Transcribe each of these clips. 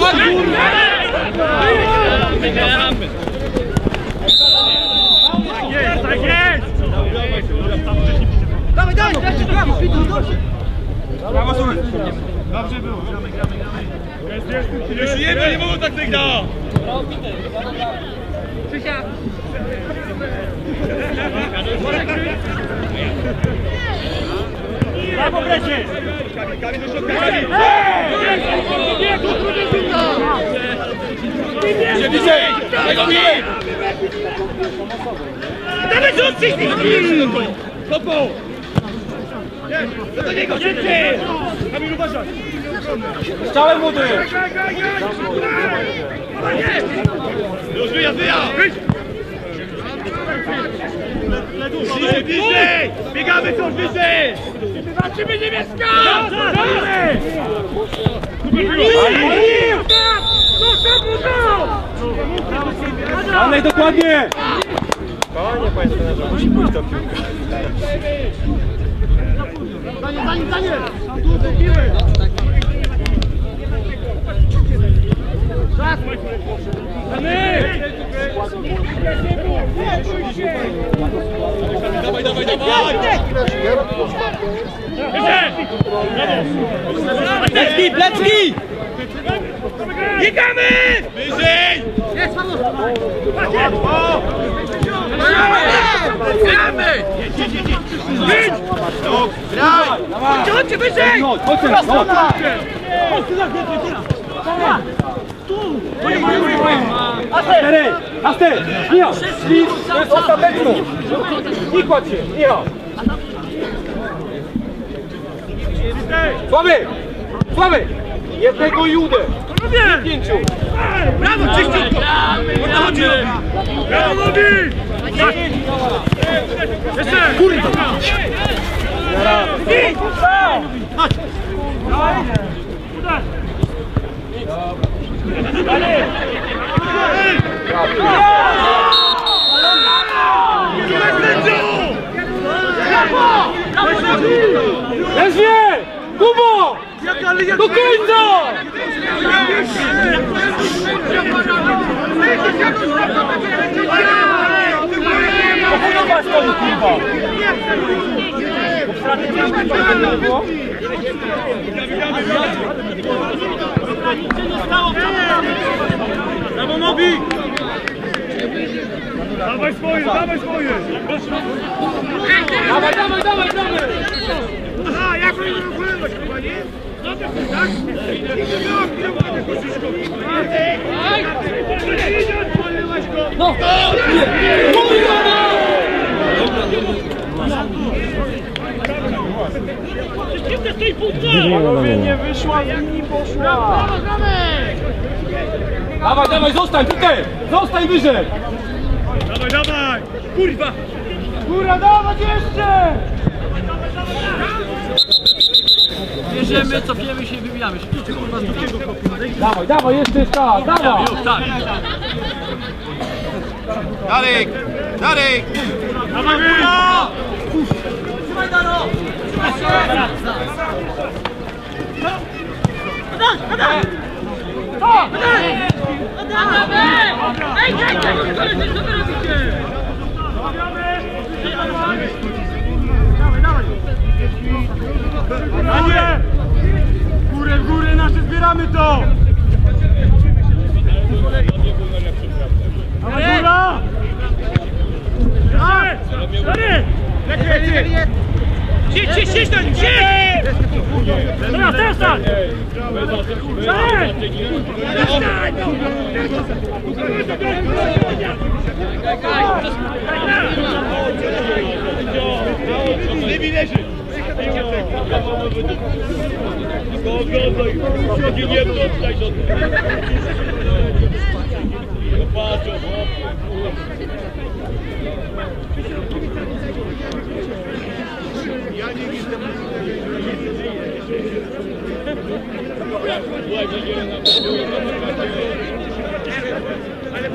Tak jest! Dawaj, brawo! Brawo, słuchaj! Dobrze było, gramy. Jest, nie mogą tak tyka! Krzysia! Brawo, Brecie! Kamil do środka, Kamil! Bliżej! Tego mi! Dawaj, rzucić! Kopą! Do niego, szybciej! Kamil, uważaj! Strzałem młody! Już wyjazd! Bliżej! Biegamy coś bliżej! Walczymy niebieska! Dalej, dokładnie! Panie Państwo, musi pójść do piłki. Daniel! Tu do piły! Plecki! Biegamy! Wyżej! Jest, Paweł! Gramy! Idź! Graj! Chodźcie wyżej! Aster! Michał! To jest ostateczny! Nie kładź się! Michał! Sławy! Jednego i udę! Nie 5! Brawo, czyściutko! Brawo, Nogi! Jeszcze! Kurwa! Idź! Chodź! Uda! Leżnie! Kubo! Do końca! Opowiadaj stoi, kurwa! Brawo, Nogi! Dawaj swoje! Dawaj! Aha, jak oni będą wylewać, chyba nie? Tak? No! Panowie, nie wyszła, inni poszła! Dawaj, zostań tutaj! Zostań wyżej! Dawaj! Kurwa! Góra, dawać jeszcze! Bierzemy, copiemy się i wybijamy się. Dawaj, jeszcze jest czas, dawaj! Tak. Darek! Dawaj, Trzymaj, Daro! Daniel! Górę, nasze zbieramy to! Góra! Stary! Siedź tam! Teraz tak! Nie widać! Nie tutaj do ja nie widzę. Ale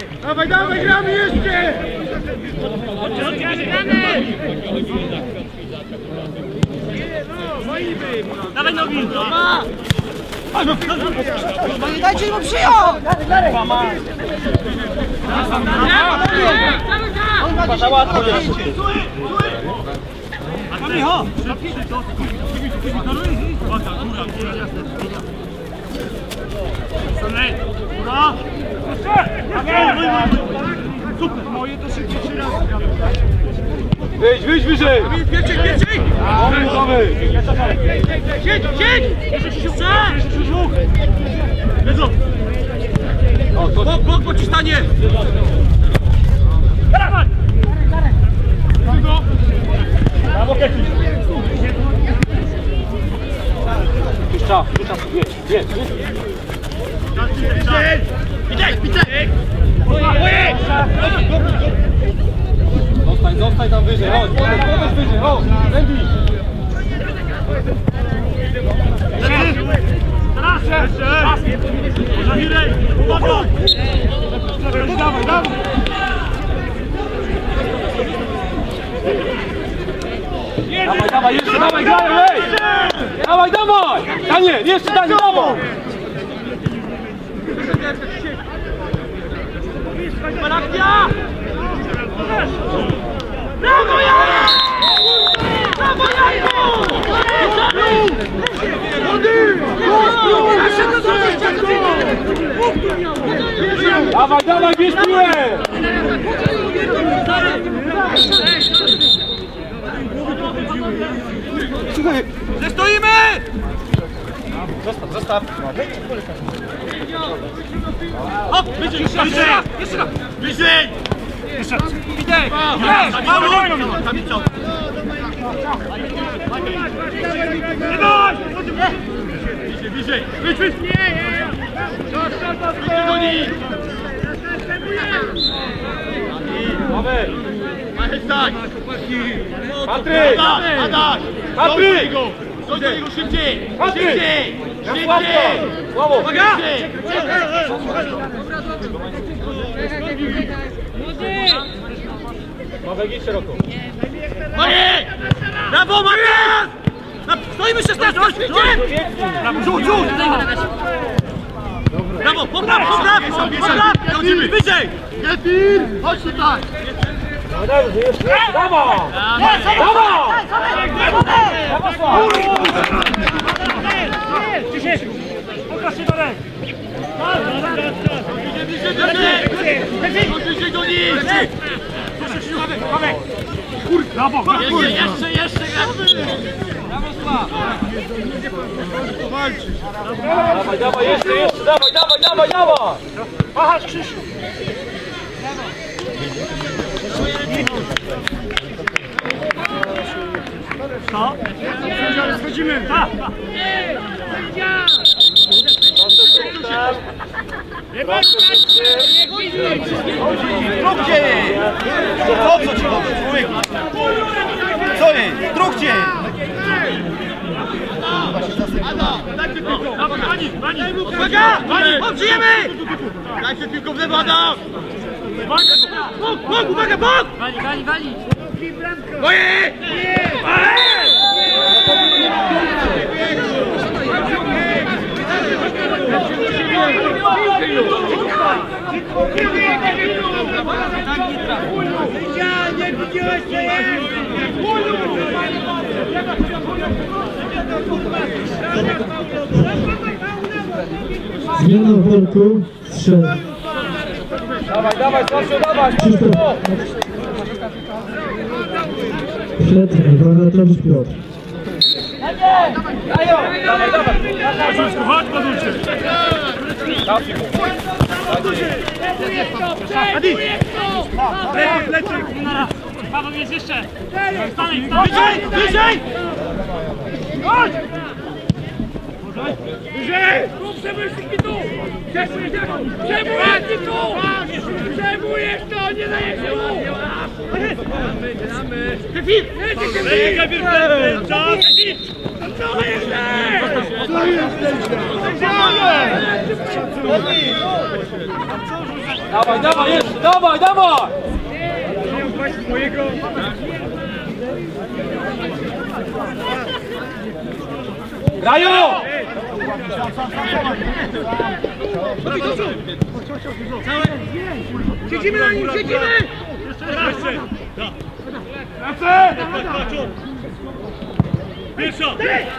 dawaj, gramy jeszcze! Gramy! nogi! Nie dajcie mu przyjąć! Za łatwo jest. Super! Moje to szybciej 3 razy. Wyjdź wyżej! Pierwszej! Siedź! Lezo! Bok pociskanie! Dawaj! Brawo, Keti! Puszcza, jedź. Witaj! Zostań tam wyżej, chodź, podejdź wyżej, chodź, Andy! Teraz! Żagirej! Uwaga! Dawaj! Dawaj, jeszcze, dawaj, graj, hej! Dawaj! Daniel, jeszcze Daniel, dawaj! Akcja! Brawo, Jarek! Brawo, Jarku! Dawaj, bierz piłę! Że stoimy! Zostaw. Hop! Wyżej! Jeszcze raz! Wyżej! Witek! Mało! Tam i co? Bliżej! Wyjdź! Do nich! Mamy! Stań! Patryk! Adaś! Patryk! Chodź do niego szybciej! Patryk! Szybciej! Słabo! Uwaga! Mawek, idź szeroko. Moje! Brawo, Marian! Stoimy 16! Rzut! Brawo, popraw! Wyżej! Getir! Chodź tutaj! Dawaj! Pokaż się Darek! Bliżej do nich! Brawo! Jeszcze! Dawaj, jeszcze! Dawaj! Machasz, Krzysiu! Co? Schodzimy! Tak! Strukcie! Co ci chodzi, człowieku? Co jest? Strukcie! Uwaga! Odżyjemy! Dajcie piłką w lewo, Adam! Bok! Uwaga, bok! Wali! Moje! Nie widziałeś, co jest! Zmiana w worku, strzał. Dawaj, Stasiu, dawaj! Krzysztof. Przed Warnatowicz Piotr. Chodź, podróżcie! Lecz! Paweł jest jeszcze! Stań! Wyżej! Chodź! Wyżej! Przemyślnij tu! Przejmujesz to! Nie dajesz się mu! Kefir! Kefir! Czas! Co jesteś? Dawaj, jeszcze! Dawaj! Grają! Siedzimy na nim, siedzimy! Pierwsza!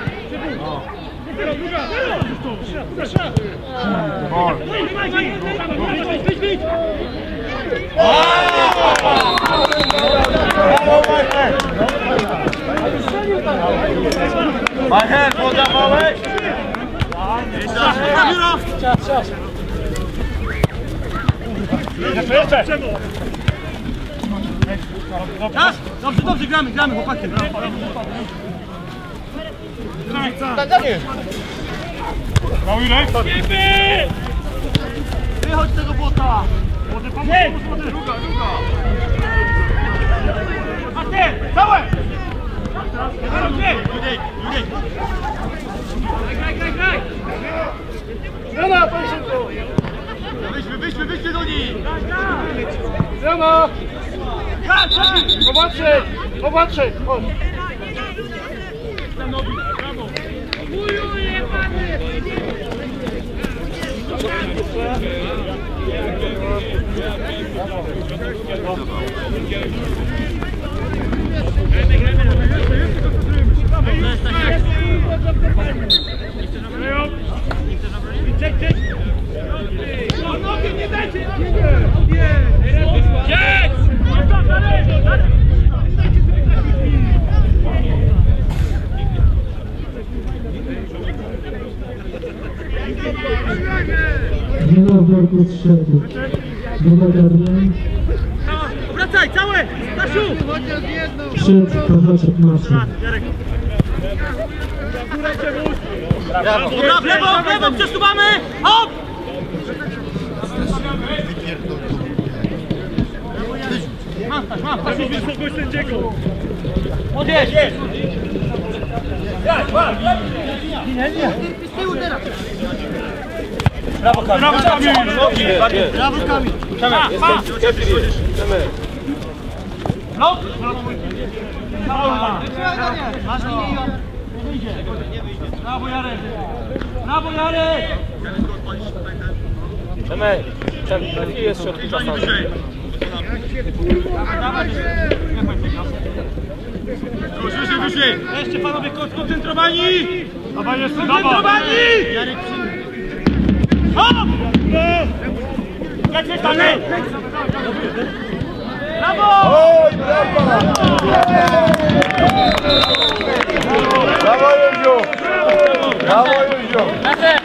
Majcher, podawałeś? Dobrze, dobrze, gramy, chłopaki. Wychodź z tego błota! Nie! Druga! Master! Całe! Graj! Zmiana, panie Szymku! Wyjdźmy do nich! Zmiana! Popatrzeć! Chodź! Nie dajcie! Zmiana w worku z szeregu. Druga garnia. Wracaj, całe! Stasiu! Przed kochaczek maczy. Dobra, w lewo, przesuwamy! Hop! Mam, Spokój sędziego! odjedź! Brawo Kamil! Brawo, Kamil! No! Masz linię i brawo, Jarek! Brawo, Jarek! Przemek, jaki jest środki czasowy? Wyżej! Jeszcze panowie skoncentrowani! Dawaj, jest Skoncentrowani! Hop! Leć dalej! Brawo! Oj, brawo! Brawo, Józiu! Brawo, Józiu!